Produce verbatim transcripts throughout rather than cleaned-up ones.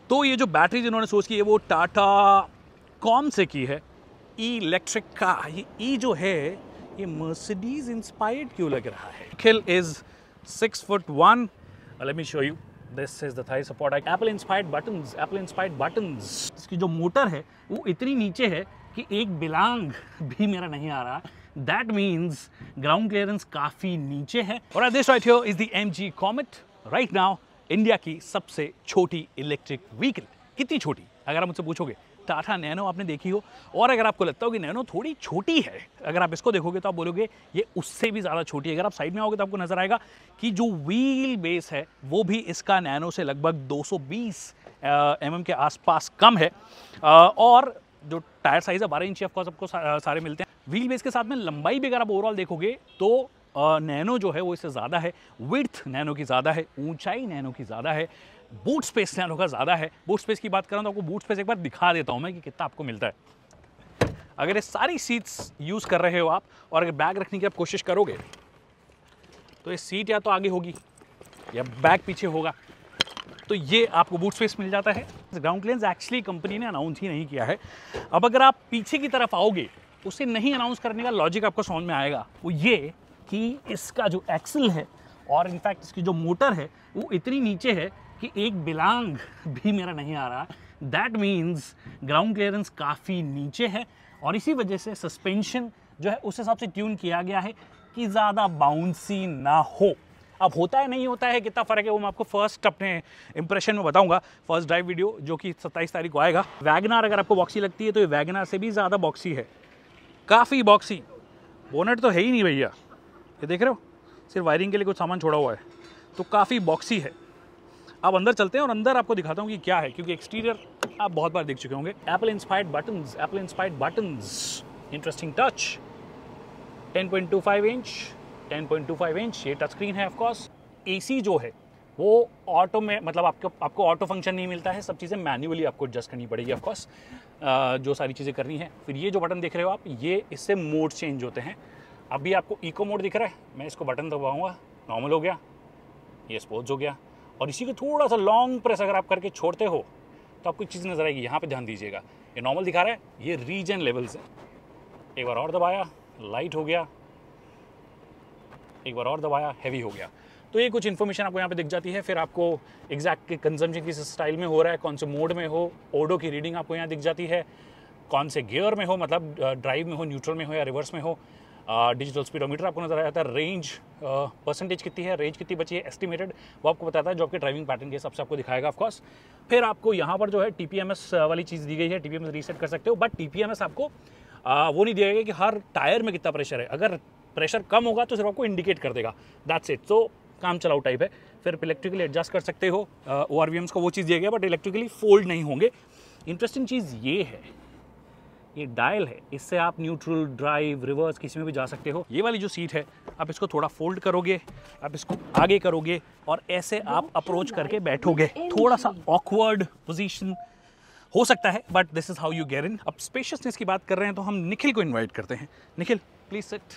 तो ये जो बैटरी जिन्होंने सोच की है वो टाटा कॉम से की है, ई इलेक्ट्रिक का। ये ई जो है ये मर्सिडीज इंस्पायर्ड क्यों लग रहा है? Nikhil is six foot one. Let me show you, this is the thigh support. Apple inspired buttons, Apple inspired buttons. इसकी जो मोटर है वो इतनी नीचे है कि एक बिलांग भी मेरा नहीं आ रहा। दैट मीन्स ग्राउंड क्लियरेंस काफी नीचे है। और this right here is the M G Comet, right now India की सबसे छोटी इलेक्ट्रिक व्हीकल। कितनी छोटी? अगर आप मुझसे पूछोगे टाटा नैनो आपने देखी हो, और अगर आपको लगता हो कि नैनो थोड़ी छोटी है, अगर आप इसको देखोगे तो आप बोलोगे ये उससे भी ज़्यादा छोटी है। अगर आप साइड में आओगे तो आपको नजर आएगा कि जो व्हील बेस है वो भी इसका नैनो से लगभग दो सौ बीस एम एम के आसपास कम है। और जो टायर साइज है बारह इंची ऑफ कोर्स आपको सारे मिलते हैं। व्हील बेस के साथ में लंबाई भी अगर आप ओवरऑल देखोगे तो नैनो जो है वो इससे ज़्यादा है, विड्थ नैनो की ज़्यादा है, ऊंचाई नैनो की ज़्यादा है, बूट स्पेस नैनो का ज़्यादा है। बूट स्पेस की बात करूँ तो आपको बूट स्पेस एक बार दिखा देता हूँ मैं कि कितना आपको मिलता है। अगर ये सारी सीट्स यूज़ कर रहे हो आप और अगर बैग रखने की आप कोशिश करोगे तो ये सीट या तो आगे होगी या बैग पीछे होगा, तो ये आपको बूट स्पेस मिल जाता है। ग्राउंड क्लियरेंस एक्चुअली कंपनी ने अनाउंस ही नहीं किया है। अब अगर आप पीछे की तरफ आओगे, उसे नहीं अनाउंस करने का लॉजिक आपको समझ में आएगा। वो ये कि इसका जो एक्सल है और इनफैक्ट इसकी जो मोटर है वो इतनी नीचे है कि एक बिलांग भी मेरा नहीं आ रहा। दैट मीन्स ग्राउंड क्लियरेंस काफ़ी नीचे है और इसी वजह से सस्पेंशन जो है उस हिसाब से ट्यून किया गया है कि ज़्यादा बाउंसी ना हो। अब होता है नहीं होता है, कितना फ़र्क है वो मैं आपको फर्स्ट अपने इंप्रेशन में बताऊंगा, फर्स्ट ड्राइव वीडियो जो कि सत्ताईस तारीख को आएगा। वैगनार अगर आपको बॉक्सी लगती है तो ये वैगनार से भी ज़्यादा बॉक्सी है, काफ़ी बॉक्सी। बोनेट तो है ही नहीं भैया, ये देख रहे हो, सिर्फ वायरिंग के लिए कुछ सामान छोड़ा हुआ है, तो काफ़ी बॉक्सी है। अब अंदर चलते हैं और अंदर आपको दिखाता हूँ कि क्या है, क्योंकि एक्सटीरियर आप बहुत बार देख चुके होंगे। Apple inspired buttons, Apple inspired buttons, interesting touch, ten point two five inch ten point two five inch ये टच स्क्रीन है। ऑफ कोर्स एसी जो है वो ऑटो में, मतलब आपको आपको ऑटो फंक्शन नहीं मिलता है, सब चीज़ें मैन्युअली आपको एडजस्ट करनी पड़ेगी। ऑफ कोर्स जो सारी चीज़ें करनी है। फिर ये जो बटन देख रहे हो आप, ये इससे मोड चेंज होते हैं। अभी आपको इको मोड दिख रहा है, मैं इसको बटन दबाऊंगा, नॉर्मल हो गया, ये स्पोर्ट्स हो गया। और इसी को थोड़ा सा लॉन्ग प्रेस अगर आप करके छोड़ते हो तो आपको एक चीज़ नजर आएगी, यहाँ पे ध्यान दीजिएगा, ये नॉर्मल दिखा रहा है, ये रीजन लेवल्स है। एक बार और दबाया, लाइट हो गया, एक बार और दबाया, हैवी हो गया। तो ये कुछ इन्फॉर्मेशन आपको यहाँ पे दिख जाती है। फिर आपको एग्जैक्ट कंजम्पशन किस स्टाइल में हो रहा है, कौन से मोड में हो, ओडो की रीडिंग आपको यहाँ दिख जाती है, कौन से गियर में हो, मतलब ड्राइव में हो, न्यूट्रल में हो या रिवर्स में हो। डिजिटल स्पीडोमीटर आपको नजर आ जाता है, रेंज परसेंटेज कितनी है, रेंज कितनी बची है एस्टिमेटेड, वो आपको बताता है, जो आपके ड्राइविंग पैटर्न के हिसाब से आपको दिखाएगा। ऑफ कोर्स फिर आपको यहाँ पर जो है टीपीएमएस वाली चीज़ दी गई है, टीपीएमएस रीसेट कर सकते हो, बट टीपीएमएस आपको आ, वो नहीं दिया गया कि हर टायर में कितना प्रेशर है। अगर प्रेशर कम होगा तो सिर्फ आपको इंडिकेट कर देगा, दैट्स इट। तो काम चलाओ टाइप है। फिर इलेक्ट्रिकली एडजस्ट कर सकते हो, ओ आर वी एम्स का वो चीज़ दिया गया, बट इलेक्ट्रिकली फोल्ड नहीं होंगे। इंटरेस्टिंग चीज़ ये है, ये डायल है, इससे आप न्यूट्रल, ड्राइव, रिवर्स किसी में भी जा सकते हो। ये वाली जो सीट है, आप इसको थोड़ा फोल्ड करोगे, आप इसको आगे करोगे और ऐसे आप अप्रोच करके बैठोगे। थोड़ा सा ऑकवर्ड पोजीशन हो सकता है, but this is how you get in. अब स्पेशियसनेस की बात कर रहे हैं तो हम निखिल को इन्वाइट करते हैं। Nikhil please sit.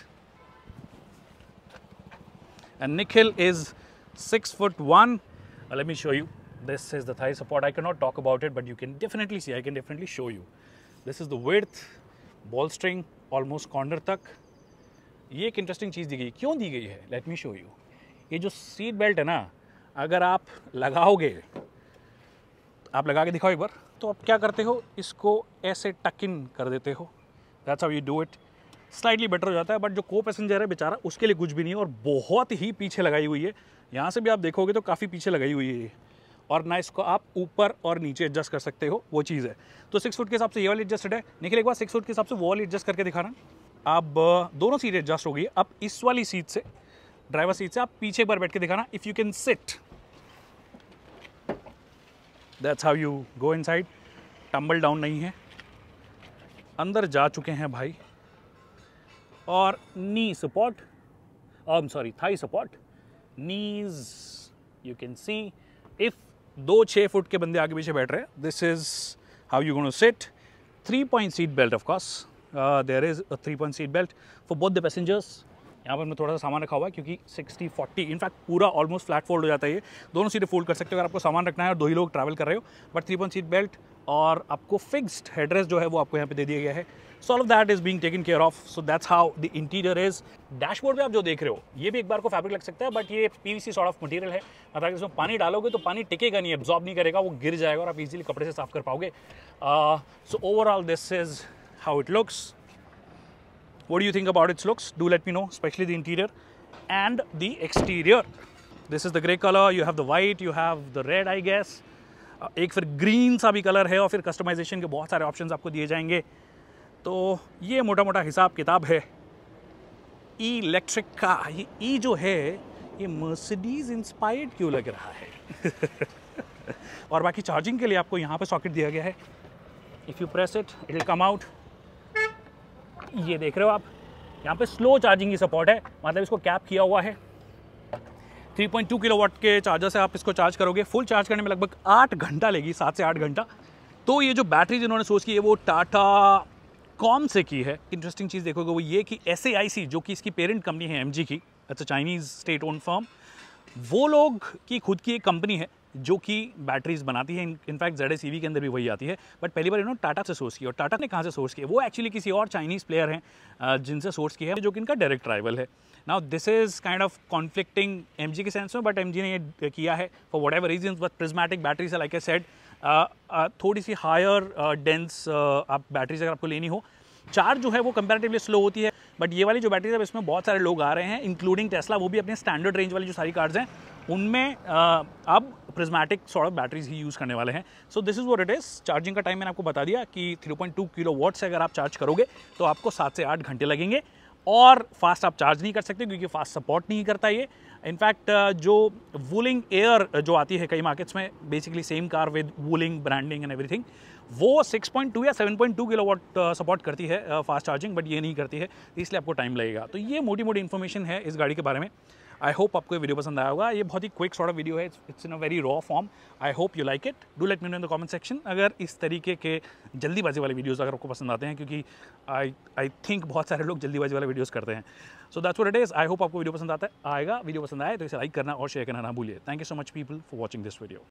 And Nikhil is six foot one. Let me show you, this is the thigh support. I can not talk about it, but you can definitely see, I can definitely show you. This is the width, बॉलस्ट्रिंग almost corner तक। ये एक interesting चीज़ दी गई, क्यों दी गई है, late me show you. ये जो सीट बेल्ट है ना, अगर आप लगाओगे, आप लगा के दिखाओ एक बार, तो आप क्या करते हो, इसको ऐसे टक इन कर देते हो, that's how you do it. Slightly better हो जाता है, बट जो को पैसेंजर है बेचारा, उसके लिए कुछ भी नहीं है और बहुत ही पीछे लगाई हुई है। यहाँ से भी आप देखोगे तो काफ़ी पीछे लगाई हुई है, और ना इसको आप ऊपर और नीचे एडजस्ट कर सकते हो, वो चीज़ है। तो सिक्स फुट के हिसाब से ये वाली एडजस्टेड है। निखिल एक बार सिक्स फुट के हिसाब से वो वाली एडजस्ट करके दिखाना। अब दोनों सीट एडजस्ट हो गई। अब इस वाली सीट से, ड्राइवर सीट से आप पीछे पर बैठ के दिखाना, if you can sit, that's how you go inside. Tumble down नहीं है, अंदर जा चुके हैं भाई। और knee support, I am sorry, thigh support, knees you can see. If दो छः फुट के बंदे आगे पीछे बैठ रहे हैं, this is how you gonna sit. Three point seat belt, of course there is a three point seat belt for both the passengers. यहाँ पर मैं थोड़ा सा सामान रखा हुआ है क्योंकि सिक्सटी फोर्टी इनफैक्ट पूरा ऑलमोस्ट फ्लैट फोल्ड हो जाता है। ये दोनों सीटें फोल्ड कर सकते हो अगर आपको सामान रखना है और दो ही लोग ट्रैवल कर रहे हो। But three point seat belt और आपको फिक्स्ड हेडरेस्ट जो है वो आपको यहाँ पे दे दिया गया है। So all of that is being taken care of. So that's how the interior is. Dashboard पे आप जो देख रहे हो ये भी एक बार को फैब्रिक लग सकता है, बट ये पीवीसी सॉर्ट ऑफ मटेरियल है। मतलब इसमें पानी डालोगे तो पानी टिकेगा नहीं, एब्जॉर्ब नहीं करेगा, वो गिर जाएगा और आप इजीली कपड़े से साफ कर पाओगे। So overall this is how it looks. What do you think about its looks? Do let me know, especially the interior and the exterior. This is the grey color. You have the white, you have the red, I guess. Uh, एक फिर green सा भी colour है और फिर customization के बहुत सारे ऑप्शंस आपको दिए जाएंगे। तो ये मोटा मोटा हिसाब किताब है ई इलेक्ट्रिक का। ये ई जो है ये मर्सिडीज इंस्पायर्ड क्यों लग रहा है? और बाकी चार्जिंग के लिए आपको यहाँ पे सॉकेट दिया गया है। If you press it it will come out. ये देख रहे हो आप, यहाँ पे स्लो चार्जिंग की सपोर्ट है, मतलब इसको कैप किया हुआ है। थ्री पॉइंट टू किलोवाट के चार्जर से आप इसको चार्ज करोगे। फुल चार्ज करने में लगभग आठ घंटा लेगी, सात से आठ घंटा। तो ये जो बैटरी जिन्होंने सोच की है वो टाटा कॉम से की है। इंटरेस्टिंग चीज़ देखोगे वो ये कि एस ए आई सी जो कि इसकी पेरेंट कंपनी है एम जी की, it's a Chinese state own firm, वो लोग की खुद की एक कंपनी है जो कि बैटरीज बनाती है। In fact Z S E V के अंदर भी वही आती है, बट पहली बार इन्होंने टाटा से सोर्स की। और टाटा ने कहाँ से सोर्स की है? वो एक्चुअली किसी और चाइनीज़ प्लेयर हैं जिनसे सोर्स की है, जो कि इनका डायरेक्ट राइवल है। Now this is kind of conflicting MG के सेंस में, बट एमजी ने ये किया है for whatever reason. But prismatic batteries like I said, थोड़ी सी हायर डेंस आप बैटरीज अगर आपको लेनी हो। चार्ज जो है वो कंपैरेटिवली स्लो होती है, बट ये वाली जो बैटरीज है इसमें बहुत सारे लोग आ रहे हैं इंक्लूडिंग टेस्ला, वो भी अपने स्टैंडर्ड रेंज वाली जो सारी कार्स हैं उनमें uh, अब प्रिज्मेटिक सॉर्ट ऑफ बैटरीज ही यूज़ करने वाले हैं। So this is what it is. Charging का टाइम मैंने आपको बता दिया कि three point two kilowatt से अगर आप चार्ज करोगे तो आपको सात से आठ घंटे लगेंगे। और फास्ट आप चार्ज नहीं कर सकते क्योंकि फास्ट सपोर्ट नहीं करता ये। इनफैक्ट जो वूलिंग एयर जो आती है कई मार्केट्स में, basically same car with Wuling branding and everything, वो सिक्स पॉइंट टू या seven point two kilowatt support करती है फास्ट चार्जिंग, बट ये नहीं करती है, इसलिए आपको टाइम लगेगा। तो ये मोटी मोटी इन्फॉर्मेशन है इस गाड़ी के बारे में। आई होप आपको ये वीडियो पसंद आया होगा। ये बहुत ही क्विक सॉर्ट ऑफ वीडियो है, it's in a very raw form. I hope you like it. Do let me know in the comment section अगर इस तरीके के जल्दीबाजी वाले वीडियोस अगर आपको पसंद आते हैं, क्योंकि आई आई थिंक बहुत सारे लोग जल्दीबाजी वाले वीडियोस करते हैं। So that's what it is. I hope आपको वीडियो पसंद आता है आएगा। वीडियो पसंद आए तो इसे लाइक करना और शेयर करना ना भूलिए। Thank you so much people for watching this video.